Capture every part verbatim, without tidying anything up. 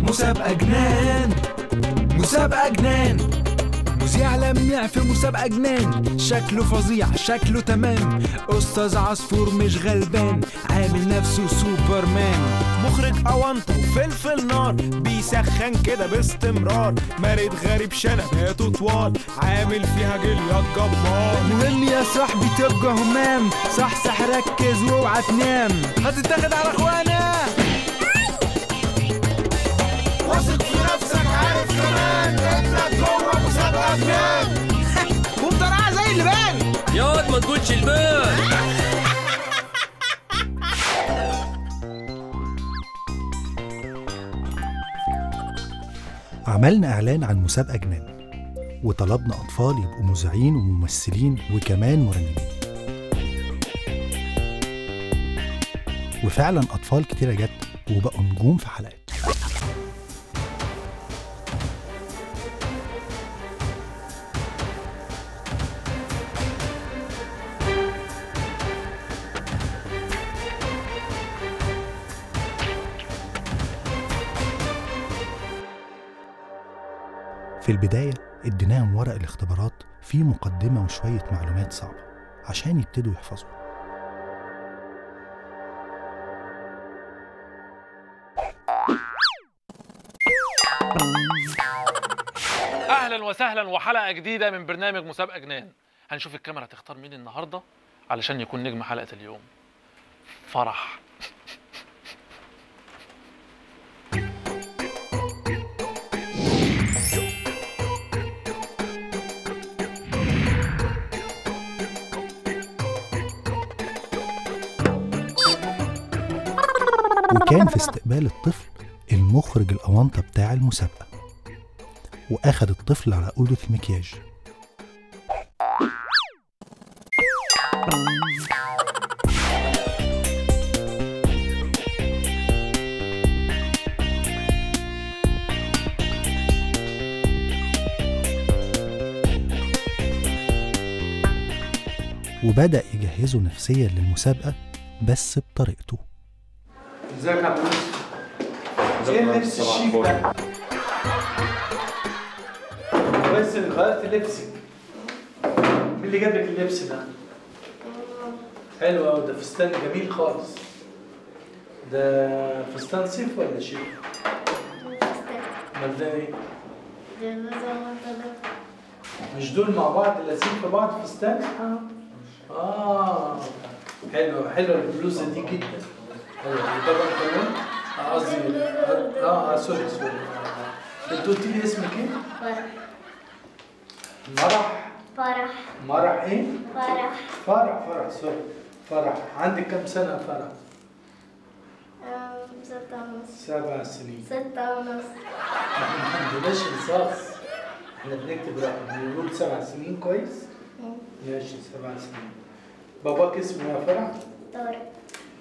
مسابقة جنان، مسابقة جنان، مذيع لميع في مسابقة جنان، شكله فظيع شكله تمام، أستاذ عصفور مش غلبان، عامل نفسه سوبرمان، مخرج أونطة وفلفل نار، بيسخن كده باستمرار، مارد غريب شنباته طوال، عامل فيها جليات جبار. مهم يا صاحبي تبقى همام، صحصح ركز واوعى تنام، هتتاخد على اخوانا. واثق في نفسك عارف كمان انك جوه مسابقة جنان، وبطريقة زي اللي بان ياض ما تقولش البان. عملنا إعلان عن مسابقة جنان وطلبنا أطفال يبقوا مذيعين وممثلين وكمان مرنمين، وفعلا أطفال كتيرة جت وبقوا نجوم في حلقات. في البداية اديناهم ورق الاختبارات فيه مقدمة وشوية معلومات صعبة عشان يبتدوا يحفظوا. أهلا وسهلا وحلقة جديدة من برنامج مسابقة جنان. هنشوف الكاميرا هتختار مين النهاردة علشان يكون نجم حلقة اليوم. فرح. وكان في استقبال الطفل المخرج الأونطة بتاع المسابقة، وأخد الطفل على أوضة المكياج. وبدأ يجهزه نفسيا للمسابقة بس بطريقته. ازيك يا عبد الناصر؟ ايه اللبس الشيك ده؟ كويس انك غيرت لبسك. مين اللي جاب لك اللبس ده؟ حلو قوي، ده فستان جميل خالص. ده فستان صيف ولا شيك؟ فستان. امال ده ايه؟ ده نظام طلب. مش دول مع بعض لازقين في بعض فستان؟ اه. اه حلو حلو البلوزه دي جدا. حلو ده بنطلون؟ اه قصدي اه اه سوري سوري. انت قلت لي اسمك ايه؟ فرح. مرح. فرح. مرح ايه؟ فرح. فرح فرح سوري. فرح عندك كم سنة فرح؟ آم، ستة ونص. سبع سنين. ستة ونص. احنا ما عندناش رصاص. احنا بنكتب رقم بنقول سبع سنين كويس؟ ماشي سبع سنين. باباك اسمه يا فرح؟ طارق.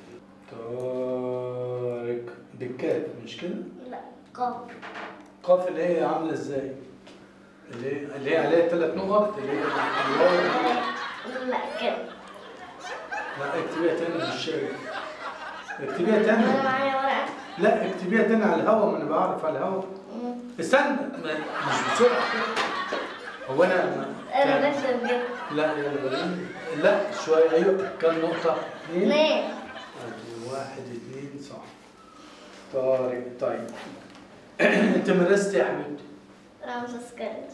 طارق بالكاف مش كده؟ لا قاف. قاف اللي هي عاملة ازاي؟ اللي هي اللي هي عليها ثلاث نقط اللي هي الواو. لا كده. لا اكتبيها تاني مش شايف. اكتبيها تاني. انا معايا ورقة. لا اكتبيها تاني على الهوا، ما انا بعرف على الهوا. استنى مش بسرعة كده. هو انا ما انا بكتب كده. لا يلا وريني. لا شوية ايوه كام نقطة؟ اثنين. اثنين. واحد اثنين صح. طارق طيب. انت مدرستي يا حبيبتي؟ رامسس كوليدج.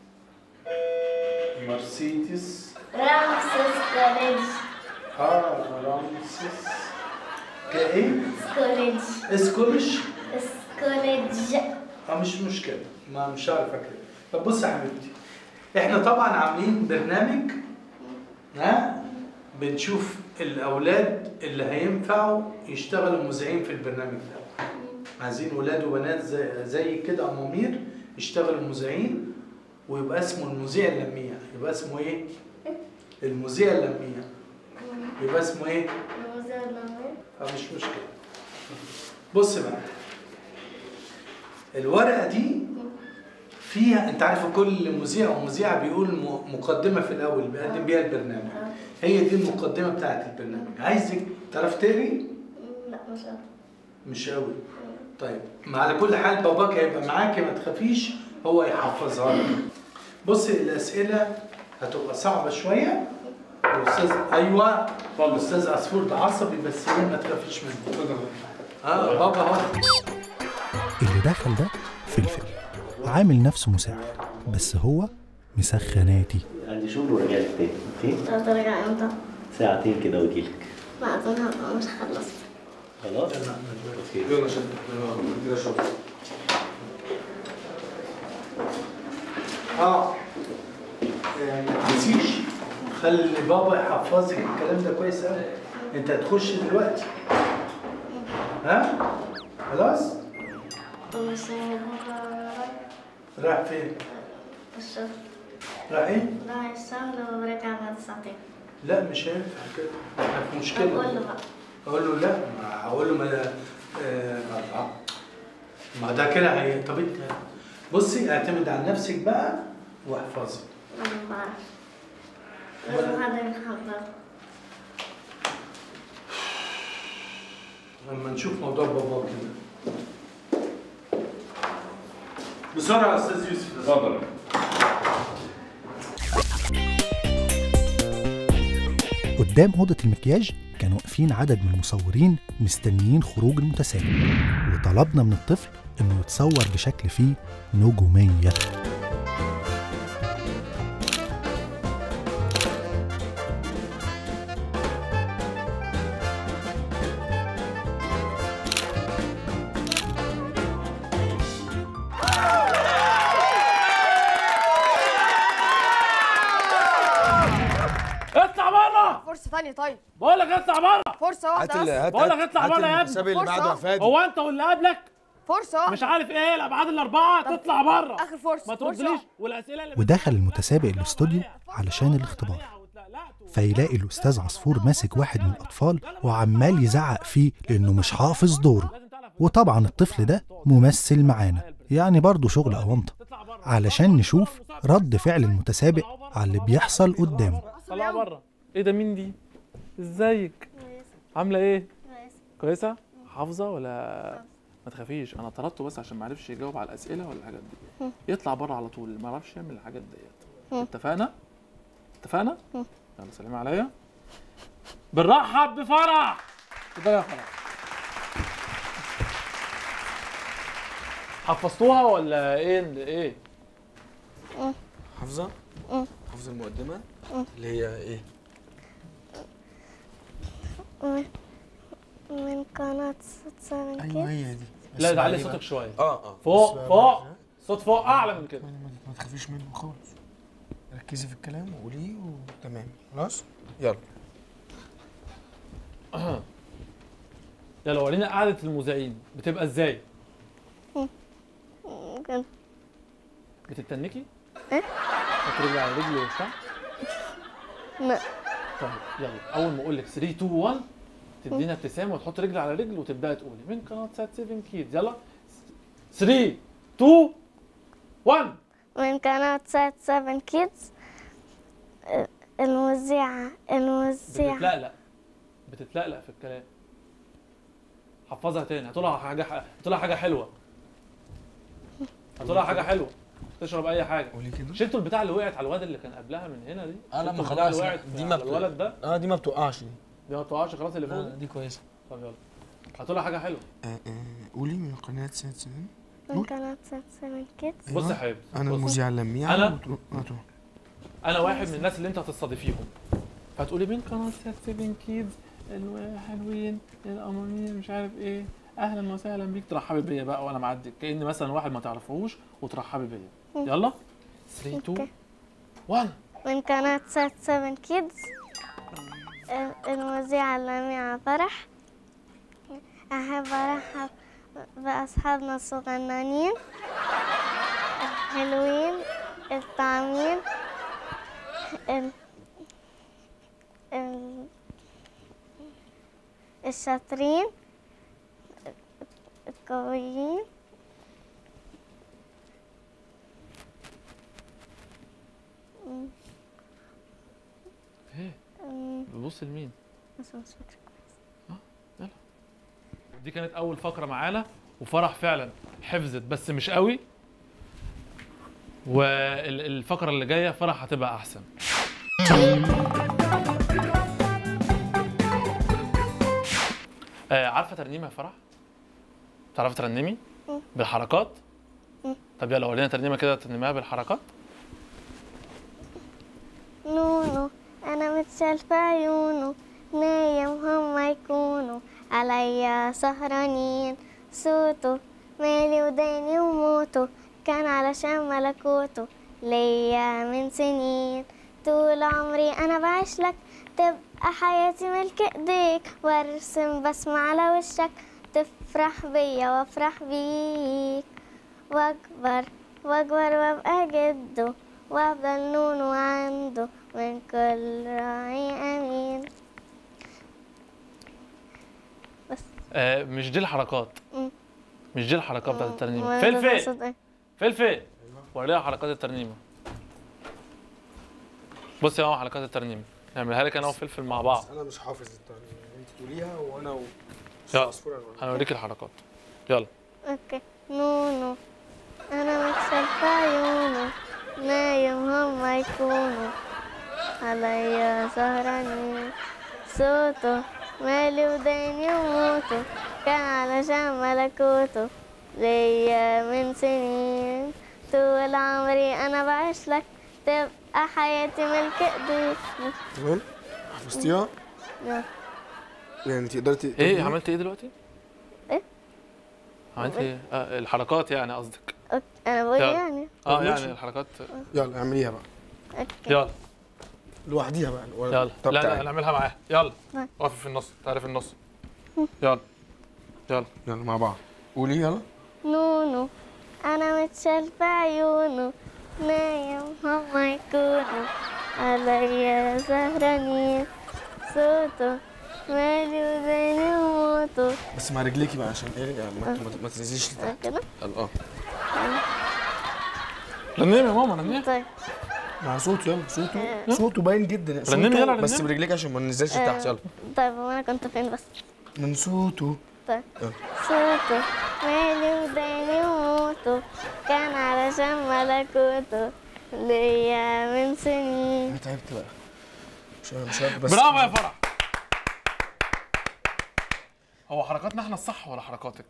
مرسيدس. رامسس كوليدج. اه رامسيس كايه؟ كوليدج. اسكولش؟ كوليدج. اه مش مشكلة، ما مش عارف كده. طب بص يا حبيبتي، احنا طبعا عاملين برنامج ها بنشوف الاولاد اللي هينفعوا يشتغلوا مذيعين في البرنامج ده. عايزين ولاد وبنات زي, زي كده امامير يشتغلوا مذيعين، ويبقى اسمه المذيع اللميع. يبقى اسمه ايه؟ المذيع اللميع. يبقى اسمه ايه؟ المذيع اللميع. فمش مشكلة. بص بقى، الورقة دي فيها انت عارف كل مذيع ومذيعة بيقول مقدمة في الأول بيقدم بيها البرنامج. هي دي المقدمة بتاعت البرنامج. عايزك تعرف تقري؟ لا مش قوي. مش قوي. طيب ما على كل حال باباك هيبقى معاكي ما تخافيش، هو يحفظها لك. بصي الاسئله هتبقى صعبه شويه. الاستاذ ايوه الاستاذ عصفور ده عصبي بس ليه ما تخافيش منه. اه بابا اهو. اللي دخل ده فلفل، عامل نفسه مساعد بس هو مسخناتي. عندي شغل ورجعت تاني. اوكي؟ طب ترجع امتى؟ ساعتين كده واجيلك. لا اظن هبقى مش خلصت. خلاص؟ اوكي. يلا شد كده شوف. اه ما تنسيش خلي بابا يحفظك الكلام ده كويس قوي. انت هتخش دلوقتي ها؟ خلاص؟ مش رايح فين؟ الشغل. رايح ايه؟ رايح الشغل وبرجع بعد ساعتين. لا مش هينفع كده، احنا في مشكله. أقول له بقى. اقول له لا، ما هقول له ما آه ما ده كده هي. طب انت بصي اعتمد على نفسك بقى واحفظي. انا بعرف. لازم حد يحضر. لما نشوف موضوع بابا كده. بسرعه يا استاذ يوسف. اتفضل. قدام أوضة المكياج كانوا واقفين عدد من المصورين مستنيين خروج المتسابق، وطلبنا من الطفل إنه يتصور بشكل فيه نجومية. اطلع بره. فرصة تانية طيب. بقول لك اطلع بره. فرصة واحدة بس. بقول لك اطلع بره يا ابني. اللي بعده يا فادي. هو انت واللي قبلك فرصة واحدة. مش عارف ايه الابعاد الاربعه؟ تطلع بره. آخر فرصة. ما تردليش. والاسئله اللي ودخل المتسابق الاستوديو علشان الاختبار، فيلاقي الأستاذ عصفور ماسك واحد من الأطفال وعمال يزعق فيه لأنه مش حافظ دوره. وطبعا الطفل ده ممثل معانا، يعني برضه شغل أونطة، علشان نشوف رد فعل المتسابق على اللي بيحصل قدامه. طلع بره. ايه ده؟ مين دي؟ ازيك؟ عامله ايه؟ كويسه؟ حافظه ولا ما تخافيش؟ انا طردته بس عشان ما عرفش يجاوب على الاسئله ولا الحاجات دي. يطلع بره على طول، ما يعرفش يعمل الحاجات ديت. اتفقنا؟ اتفقنا؟ يلا سلمي عليا. بنرحب بفرح. اتفضلي يا فرح. حفظتوها ولا ايه؟ ايه؟ حافظة؟ حافظة المقدمة؟ اللي هي ايه؟ من قناة ست سنين كده. ايوه هي دي. لا تعلي صوتك شويه. اه اه فوق فوق صوت فوق اعلى من كده. ما تخافيش منه خالص. ركزي في الكلام وقوليه وتمام. خلاص؟ يلا. يلا ورينا قعدة المذيعين بتبقى ازاي؟ كده. بتتنكي؟ ايه؟ تحط رجل على رجل وبتاع؟ لا. طيب يلا اول ما اقول لك ثلاثة اتنين واحد تدينا ابتسامه وتحط رجل على رجل وتبداي تقولي من قناه سات سبعة كيدز. يلا ثلاثة اتنين واحد. من قناة سات سبعة كيدز. المذيعة المذيعة بتتلقلق بتتلقلق في الكلام. حفظها تاني. هتقولها حاجه هتقولها حاجه حلوه. هتقولها حاجه حلوه. تشرب اي حاجه. قولي كده. شلتوا البتاع اللي وقعت على الواد اللي كان قبلها من هنا دي؟ اه لا ما شلتوا البتاع خلاص. اللي وقعت دي ما على الولد ده؟ اه دي ما بتوقعش دي. دي ما بتوقعش خلاص اللي فوق لا دي؟ دي كويسة. طب يلا هتقولها حاجه حلوه. آه آه قولي من قناة سات سنين. من قناة سات سبعة كيدز. بص يا حبيبي. انا بص. المذيعة اللميعة. أنا؟ وتروح- وتروح. انا واحد من الناس اللي انت هتستضيفيهم، فتقولي بين قناه سات سبعة كيدز الحلوين القمرين مش عارف ايه، اهلا وسهلا بيك. ترحبي بيا بقى وانا معدي كأن مثلا واحد ما تعرفوش وترحبي بيا. يلا ثلاثة اتنين واحد. من قناة سات سبعة كيدز. المذيعة اللميعة فرح. أحب أرحب بأصحابنا الصغننين الحلوين الطعمين ال... ال... الشاطرين القويين. ايه بتبص لمين؟ بس مش فاكرة كويس. اه يلا. دي كانت اول فقره معانا وفرح فعلا حفظت بس مش قوي، والفقره اللي جايه فرح هتبقى احسن. آه عارفه ترنيمه يا فرح؟ تعرفي ترنمي بالحركات؟ طب يلا ورينا ترنيمه كده ترنميها بالحركات. نونو أنا متشالفة عيونه، نايم هما يكونوا عليا سهرانين، صوته مالي وداني وموته، كان علشان ملكوته ليا من سنين، طول عمري أنا بعيش لك، تبقى حياتي ملك إيديك، وارسم بسمة على وشك، تفرح بيا وافرح بيك، واكبر واكبر وابقى جده، وافضل نونو عنده من كل راعي امين. بس آه مش دي الحركات. مم. مش دي الحركات بتاعت مم. الترنيمه. ولا فلفل تقصد إيه؟ فلفل وريها حركات الترنيمه. بصي اهو حركات الترنيمه نعملها لك انا وفلفل مع بعض. انا مش حافظ الترنيمه، انت تقوليها وانا و يلا هنوريك الحركات. يلا. اوكي. نونو انا متشالفة عيونه، نايم هما يكونوا عليا سهرانين، صوته مالي وداني وموته، كان علشان ملكوته ليا من سنين، طول عمري انا بعيش لك، تبقى حياتي ملك ايديك. تمام حفظتيها؟ يلا. يعني تقدري ت- ايه عملتي ايه دلوقتي؟ ايه؟ عملتي ايه؟ آه الحركات يعني قصدك. أوكي. انا بقول يلا. يعني اه يعني الحركات. يلا اعمليها بقى اوكي. يلا لوحديها بقى ولا- يلا. طب لا لا تعالي. نعملها معاها. يلا طيب. اقفي في النص، تعالي في النص. يلا يلا يلا مع بعض قولي يلا. نونو انا متشالفة عيونه، نايم هما يكونوا عليا سهرانين، صوته مالي وداني وموته. بس مع رجليكي بقى عشان ايه يعني ما, ما, ما تنزليش لتحت. كده. يلا اه رنمي يا ماما رنمي. طيب. مع صوته يلا صوته صوته باين جدا رنمي صوته يلا بس رنمي. برجليك عشان ما ننزلش لتحت. يلا طيب وانا كنت فين بس؟ من صوته. طيب. يلا. صوته مالي وداني وموته، كان علشان ملكوته ليا من سنين. انا تعبت بقى مش مش عارف بس. برافو يا فرح. هو حركاتنا احنا الصح ولا حركاتك؟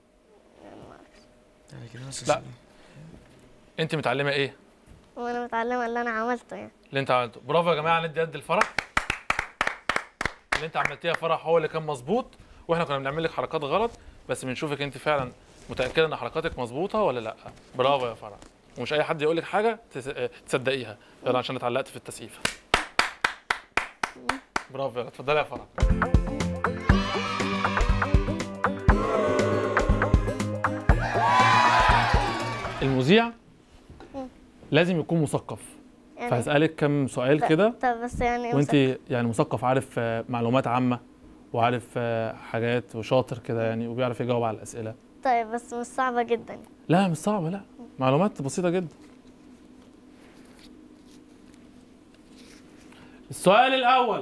يعني كده بس لا انت متعلمه ايه؟ وانا متعلمة اللي انا عملته يعني. اللي انت عملته. برافو يا جماعه ندي يد الفرح. اللي انت عملتيه يا فرح هو اللي كان مظبوط، واحنا كنا بنعمل لك حركات غلط، بس بنشوفك انت فعلا متاكده ان حركاتك مظبوطه ولا لا. برافو يا فرح. ومش اي حد يقول لك حاجه تس- تصدقيها. يلا عشان اتعلقت في التسقيفه. برافو يلا اتفضلي يا فرح. المذيع لازم يكون مثقف، يعني فهسألك كم سؤال كده طب بس يعني وانت يعني مثقف، عارف آه، معلومات عامة وعارف آه، حاجات وشاطر كده يعني، وبيعرف يجاوب على الأسئلة. طيب بس مش صعبة جدا. لا مش صعبة، لا معلومات بسيطة جدا. السؤال الأول: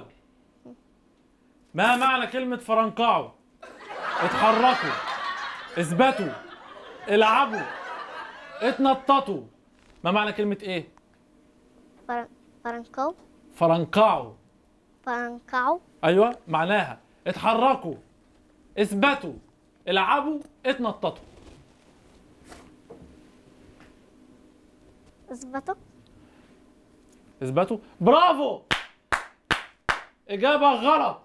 ما معنى كلمة فرنقعوا؟ اتحركوا، اثبتوا، العبوا، اتنططوا. ما معنى كلمة ايه؟ فرن... فرنكو فرنقعوا. فرنكعو. ايوه معناها اتحركوا، اثبتوا، العبوا، اتنططوا. اثبتوا. اثبتوا. برافو. اجابه غلط.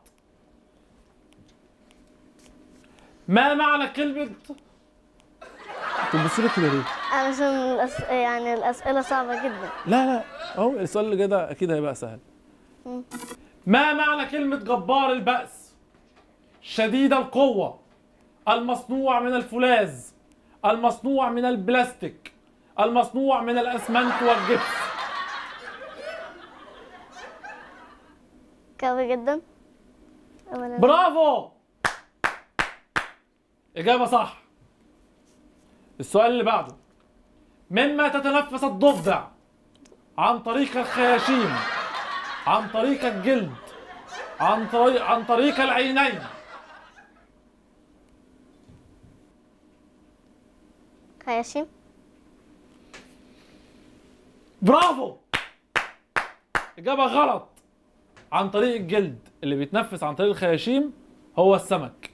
ما معنى كلمه تبصي لك كده ليه؟ علشان الأس... يعني الأسئلة صعبة جدا. لا لا اهو السؤال اللي كده اكيد هيبقى سهل. ما معنى كلمة جبار البأس؟ شديد القوة، المصنوع من الفولاذ، المصنوع من البلاستيك، المصنوع من الأسمنت والجبس. قوي جدا. أولاً. برافو. إجابة صح. السؤال اللي بعده: مما تتنفس الضفدع؟ عن طريق الخياشيم، عن طريق الجلد، عن طريق عن طريق العينين. خياشيم. برافو. اجابه غلط. عن طريق الجلد اللي بيتنفس عن طريق الخياشيم هو السمك.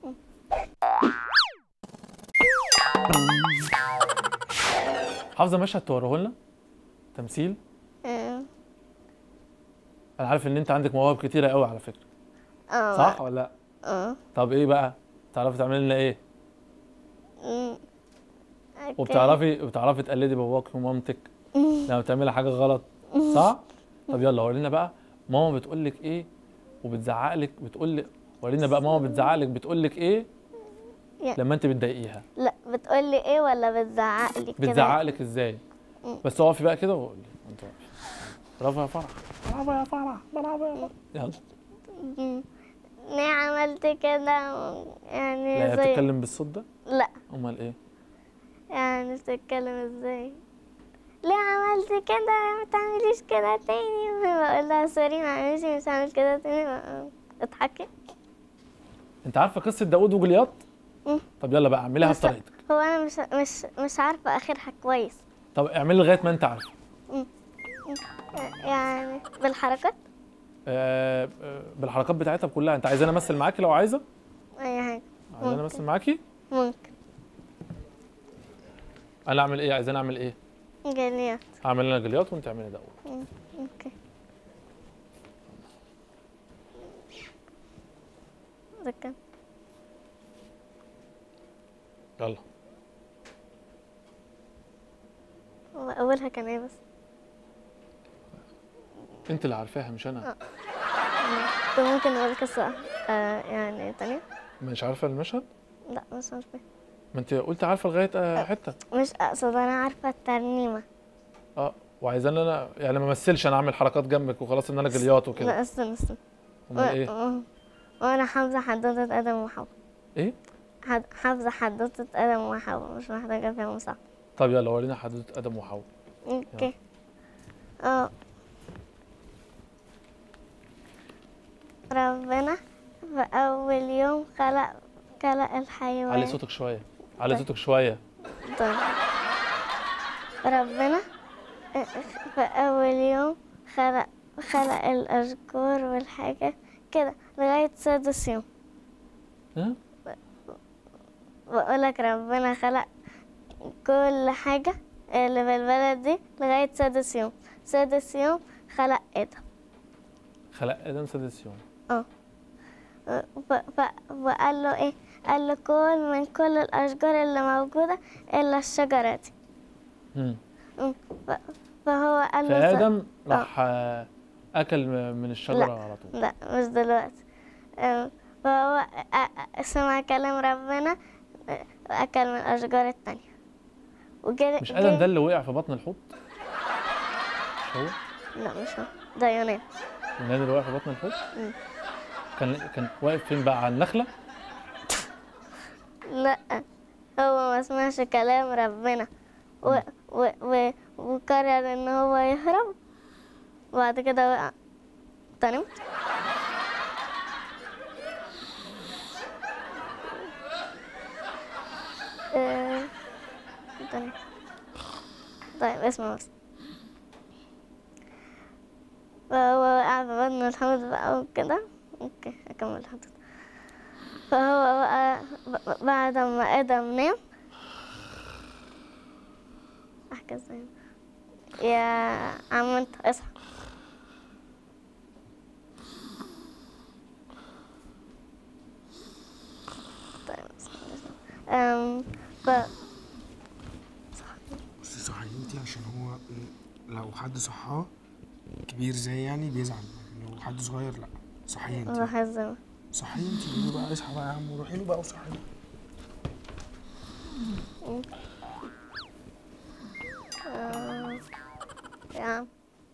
حافظه مشهد توريه لنا تمثيل؟ اه انا عارف ان انت عندك مواهب كتيره قوي على فكره. اه صح ولا لا؟ اه طب ايه بقى؟ تعرفي تعملي لنا ايه؟ أمم. أوكي. وبتعرفي وبتعرفي تقلدي باباك ومامتك لما بتعملي حاجه غلط، صح؟ طب يلا ورينا بقى ماما بتقول لك ايه وبتزعق لك، بتقول لك ورينا بقى ماما بتزعق لك بتقول لك ايه يا- لما انت بتضايقيها. لا بتقول لي ايه ولا بتزعق لي كده؟ بتزعق لك ازاي؟ بس اقفي بقى كده وقولي انت واقفه. برافو يا فرح، برافو يا فرح، برافو يا فرح. يلا. أمم. ليه عملت كده يعني؟ لا هي زي بتتكلم بالصوت ده؟ لا امال ايه؟ يعني بتتكلم ازاي؟ ليه عملت كده؟ ما تعمليش كده تاني. بقول لها سوري معلش مش هعمل كده تاني. اضحكي. انت عارفه قصه داوود وجولياط؟ مم. طب يلا بقى اعمليها بس بطريقتك. هو انا مش مش مش عارفه اخرها كويس. طب اعملي لغايه ما انت عارفه. يعني بالحركات آه آه، بالحركات بتاعتها كلها. انت عايزاني امثل معاكي لو عايزه؟ اي حاجه. عايزاني امثل معاكي؟ ممكن. انا اعمل ايه؟ عايزاني اعمل ايه؟ جليات. اعمل انا جولياط وانت اعملي داوود. مم. اوكي. ده كان يلا. هو اولها كان ايه بس؟ انت اللي عارفاها مش انا. طب ممكن اقول قصه آه يعني تانية؟ مش عارفه المشهد؟ لا مش عارفه. ما انت قلت عارفه لغايه آه، حته. مش اقصد انا عارفه الترنيمه. اه وعايزاني انا يعني ما امثلش، انا اعمل حركات جنبك وخلاص ان انا جولياط وكده. لا استنى استنى. امال ايه؟ و- وانا حافظه حدوته ادم وحواء. ايه؟ حد- حافظه حدوته ادم وحواء مش محتاجه فيها مساعده. طب يلا ورينا حدوته ادم وحواء. اوكي. اه ربنا في اول يوم خلق خلق الحيوان. علي صوتك شويه، علي صوتك شويه. طيب. ربنا في اول يوم خلق خلق الاشجار والحاجات كده لغايه سادس يوم. ها؟ بقولك ربنا خلق كل حاجة اللي في البلد دي لغاية سادس يوم. سادس يوم خلق آدم. خلق ادم سادس يوم. اه ف- ف- وقال له ايه؟ قال له كل من كل الأشجار اللي موجودة إلا الشجرة دي. امم م. ف- فهو قال له س- فادم راح آه، اكل من الشجره لا. على طول. لا مش دلوقتي. آه، فهو أ- أ- سمع كلام ربنا آه، وأكل من الأشجار التانية. وجري مش ادم ده اللي وقع في بطن الحوت؟ مش هو؟ لا مش هو، ده يونان. يونان اللي وقع في بطن الحوت؟ مم. كان كان واقف فين بقى، على النخله؟ لا هو ما سمعش كلام ربنا و... و... و... وقرر ان هو يهرب وبعد كده وقع. تاني. آه، تاني. طيب اسمع بس. فهو وقع في بطن الحوت بقى وكده. اوكي اكمل الحدث. فهو بقى ب- بعد ما آدم نام احكي ازاي. يا عم انت اصحى. طيب اسمع. أم ف بصي صحي انتي عشان هو لو حد صحاه كبير زي يعني بيزعل، لو حد صغير لا. صحي انتي، روح الزمن. صحي انتي، قولي له بقى اصحى بقى يا عم وروحي له بقى وصحي. آه، يا عم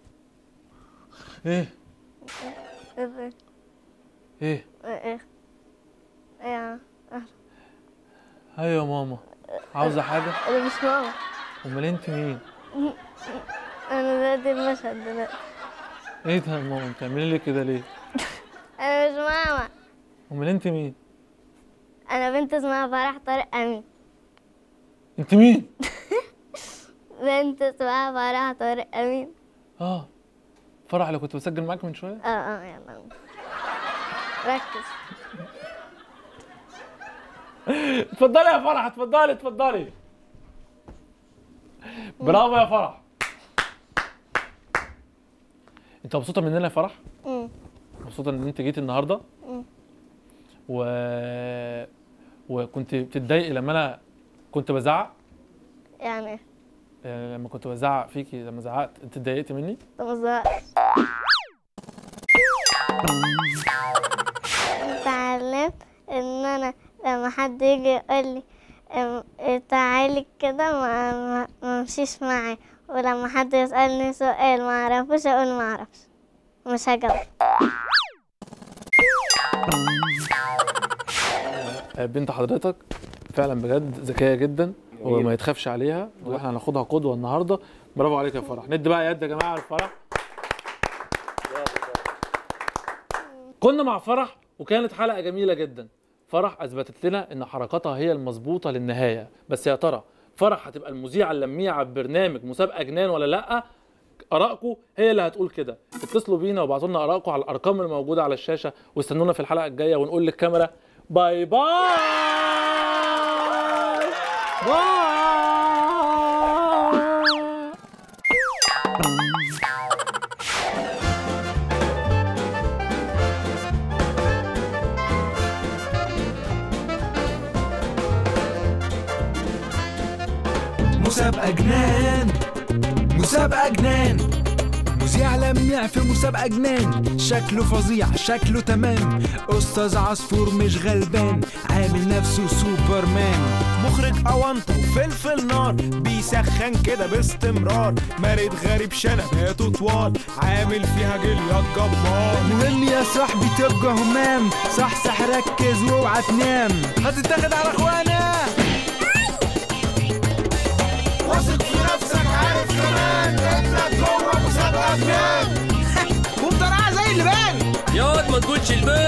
ايه؟ ايه ايه؟ ايه ايه يا عم. ايوه يا ماما، عاوزه حاجه؟ انا مش ماما. امال انت مين؟ انا دلوقتي المشهد دلوقتي. ايه ده يا ماما بتعملي لي كده ليه؟ انا مش ماما. امال انت مين؟ انا بنت اسمها فرح طارق امين. انت مين؟ بنت اسمها فرح طارق امين. اه فرح اللي كنت بسجل معاك من شويه؟ اه اه يلا ركز. اتفضلي يا فرح، اتفضلي اتفضلي. برافو يا فرح. انت مبسوطه مننا يا فرح؟ امم مبسوطه ان انت جيتي النهارده؟ امم و وكنت بتتضايقي لما انا كنت بزعق؟ يعني آه، لما كنت بزعق فيكي، لما زعقت انت اتضايقتي مني؟ انت ما تزهقش. اتعلمت ان انا لما حد يجي يقول لي ام- تعالي كده ما ما- ما امشيش معاه، ولما حد يسألني سؤال ما اعرفوش اقول ما اعرفش، مش هجاوب. آه، بنت حضرتك فعلا بجد ذكيه جدا وما يتخافش عليها، واحنا هناخدها قدوه النهارده. برافو عليك يا فرح. ندي بقى يد يا جماعه لفرح. كنا مع فرح وكانت حلقه جميله جدا. فرح اثبتت لنا ان حركاتها هي المظبوطه للنهايه، بس يا ترى فرح هتبقى المذيعه اللميعه في برنامج مسابقه جنان ولا لا؟ ارائكم هي اللي هتقول كده. اتصلوا بينا وابعتوا لنا ارائكم على الارقام اللي موجوده على الشاشه، واستنونا في الحلقه الجايه ونقول للكاميرا باي باي باي. مسابقة جنان، مسابقة جنان، مذيع لميع في مسابقة جنان، شكله فظيع شكله تمام، أستاذ عصفور مش غلبان، عامل نفسه سوبرمان. مخرج أونطة وفلفل نار، بيسخن كده باستمرار، مارد غريب شنباته طوال، عامل فيها جليات جبار. مهم يا صاحبي تبقى همام، صحصح ركز واوعى تنام، هتتاخد على اخوانا. واثق في نفسك عارف كمان انك جوه مسابقة جنان، وبطريقة زي اللي بان. ياض ما تقولش البال.